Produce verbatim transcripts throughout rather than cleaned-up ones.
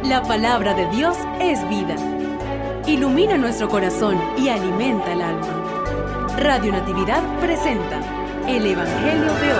La palabra de Dios es vida. Ilumina nuestro corazón y alimenta el alma. Radio Natividad presenta el Evangelio de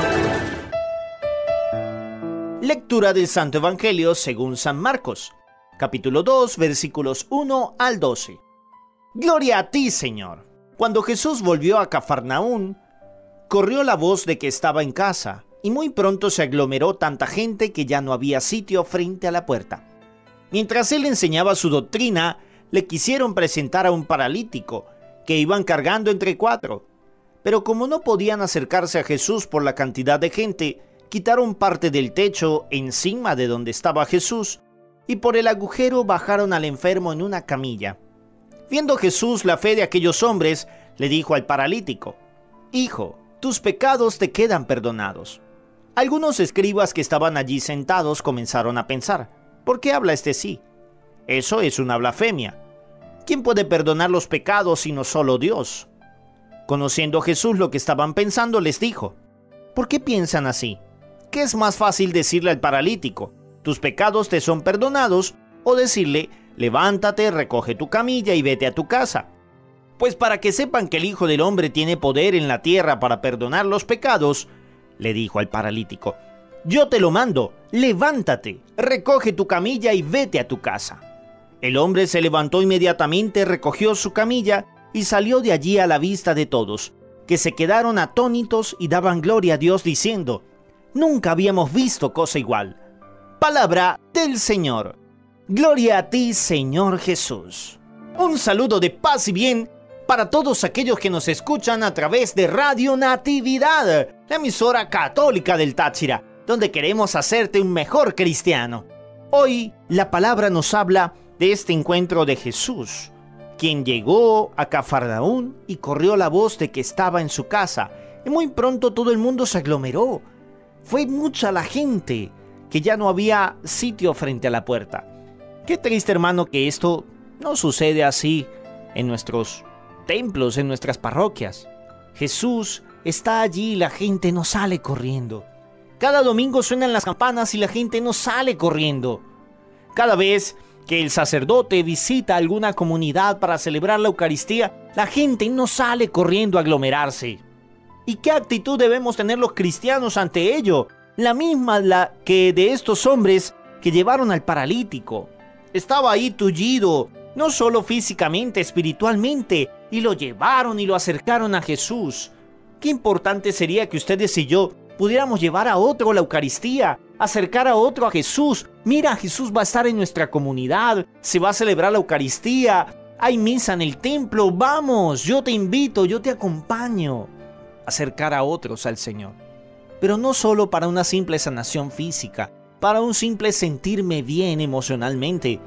hoy. Lectura del Santo Evangelio según San Marcos, capítulo dos, versículos uno al doce. Gloria a ti, Señor. Cuando Jesús volvió a Cafarnaún, corrió la voz de que estaba en casa, y muy pronto se aglomeró tanta gente que ya no había sitio frente a la puerta. Mientras él enseñaba su doctrina, le quisieron presentar a un paralítico, que iban cargando entre cuatro. Pero como no podían acercarse a Jesús por la cantidad de gente, quitaron parte del techo encima de donde estaba Jesús, y por el agujero bajaron al enfermo en una camilla. Viendo Jesús la fe de aquellos hombres, le dijo al paralítico: «Hijo, tus pecados te quedan perdonados». Algunos escribas que estaban allí sentados comenzaron a pensar: ¿por qué habla este sí? Eso es una blasfemia. ¿Quién puede perdonar los pecados sino solo Dios? Conociendo Jesús lo que estaban pensando, les dijo: ¿por qué piensan así? ¿Qué es más fácil decirle al paralítico: tus pecados te son perdonados, o decirle: levántate, recoge tu camilla y vete a tu casa? Pues para que sepan que el Hijo del Hombre tiene poder en la tierra para perdonar los pecados, le dijo al paralítico: yo te lo mando, levántate, recoge tu camilla y vete a tu casa. El hombre se levantó inmediatamente, recogió su camilla y salió de allí a la vista de todos, que se quedaron atónitos y daban gloria a Dios diciendo: nunca habíamos visto cosa igual. Palabra del Señor. Gloria a ti, Señor Jesús. Un saludo de paz y bien para todos aquellos que nos escuchan a través de Radio Natividad, la emisora católica del Táchira, donde queremos hacerte un mejor cristiano. Hoy la palabra nos habla de este encuentro de Jesús, quien llegó a Cafarnaún y corrió la voz de que estaba en su casa, y muy pronto todo el mundo se aglomeró. Fue mucha la gente que ya no había sitio frente a la puerta. Qué triste, hermano, que esto no sucede así en nuestros templos, en nuestras parroquias. Jesús está allí y la gente no sale corriendo. Cada domingo suenan las campanas y la gente no sale corriendo. Cada vez que el sacerdote visita alguna comunidad para celebrar la Eucaristía, la gente no sale corriendo a aglomerarse. ¿Y qué actitud debemos tener los cristianos ante ello? La misma la que de estos hombres que llevaron al paralítico. Estaba ahí tullido, no solo físicamente, espiritualmente, y lo llevaron y lo acercaron a Jesús. Qué importante sería que ustedes y yo pudiéramos llevar a otro la Eucaristía, acercar a otro a Jesús. Mira, Jesús va a estar en nuestra comunidad, se va a celebrar la Eucaristía, hay misa en el templo, vamos, yo te invito, yo te acompaño. Acercar a otros al Señor. Pero no solo para una simple sanación física, para un simple sentirme bien emocionalmente,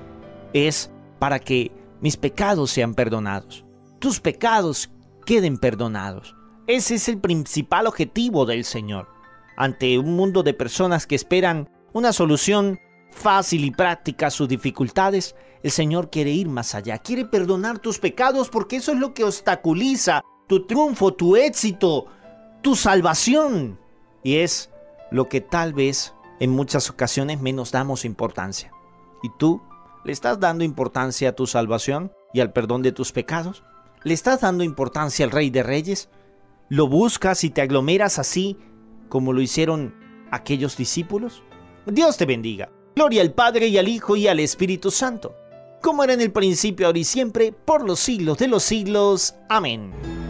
es para que mis pecados sean perdonados, tus pecados queden perdonados. Ese es el principal objetivo del Señor. Ante un mundo de personas que esperan una solución fácil y práctica a sus dificultades, el Señor quiere ir más allá, quiere perdonar tus pecados, porque eso es lo que obstaculiza tu triunfo, tu éxito, tu salvación. Y es lo que tal vez en muchas ocasiones menos damos importancia. ¿Y tú le estás dando importancia a tu salvación y al perdón de tus pecados? ¿Le estás dando importancia al Rey de Reyes? ¿Lo buscas y te aglomeras así como lo hicieron aquellos discípulos? Dios te bendiga. Gloria al Padre y al Hijo y al Espíritu Santo, como era en el principio, ahora y siempre, por los siglos de los siglos. Amén.